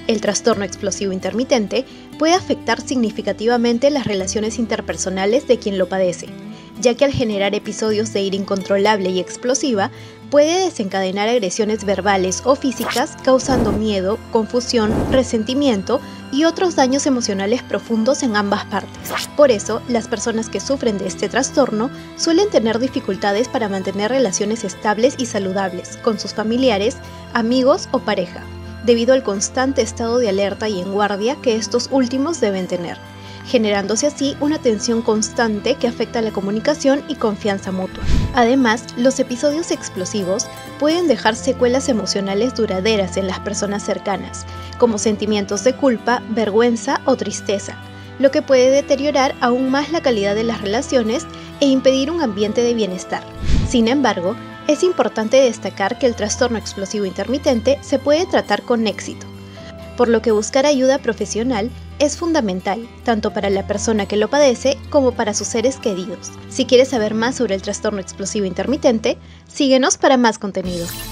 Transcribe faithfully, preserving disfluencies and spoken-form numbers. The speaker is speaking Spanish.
El trastorno explosivo intermitente puede afectar significativamente las relaciones interpersonales de quien lo padece, ya que al generar episodios de ira incontrolable y explosiva, puede desencadenar agresiones verbales o físicas causando miedo, confusión, resentimiento y otros daños emocionales profundos en ambas partes. Por eso, las personas que sufren de este trastorno suelen tener dificultades para mantener relaciones estables y saludables con sus familiares, amigos o pareja, debido al constante estado de alerta y en guardia que estos últimos deben tener, generándose así una tensión constante que afecta la comunicación y confianza mutua. Además, los episodios explosivos pueden dejar secuelas emocionales duraderas en las personas cercanas, como sentimientos de culpa, vergüenza o tristeza, lo que puede deteriorar aún más la calidad de las relaciones e impedir un ambiente de bienestar. Sin embargo, es importante destacar que el trastorno explosivo intermitente se puede tratar con éxito, por lo que buscar ayuda profesional es fundamental, tanto para la persona que lo padece como para sus seres queridos. Si quieres saber más sobre el trastorno explosivo intermitente, síguenos para más contenido.